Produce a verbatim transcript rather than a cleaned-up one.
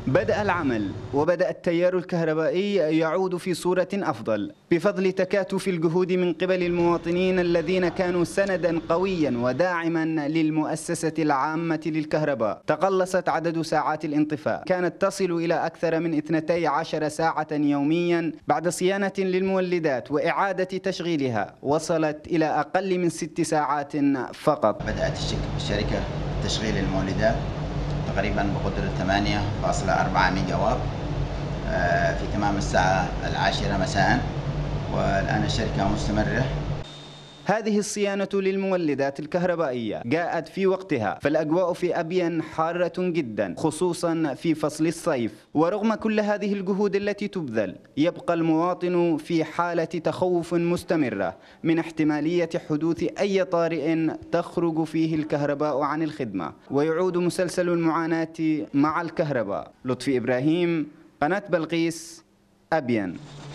بدأ العمل وبدأ التيار الكهربائي يعود في صورة أفضل بفضل تكاتف الجهود من قبل المواطنين الذين كانوا سندا قويا وداعما للمؤسسة العامة للكهرباء. تقلصت عدد ساعات الانطفاء، كانت تصل إلى أكثر من اثنتي عشر ساعة يوميا. بعد صيانة للمولدات وإعادة تشغيلها وصلت إلى أقل من ست ساعات فقط. بدأت الشركة تشغيل المولدات تقريبا بقدرة ثمانية فاصلة أربعة ميجا واط في تمام الساعة العاشرة مساء، والآن الشركة مستمرة. هذه الصيانة للمولدات الكهربائية جاءت في وقتها، فالأجواء في أبين حارة جدا خصوصا في فصل الصيف. ورغم كل هذه الجهود التي تبذل يبقى المواطن في حالة تخوف مستمرة من احتمالية حدوث أي طارئ تخرج فيه الكهرباء عن الخدمة، ويعود مسلسل المعاناة مع الكهرباء. لطفي إبراهيم، قناة بلقيس، أبين.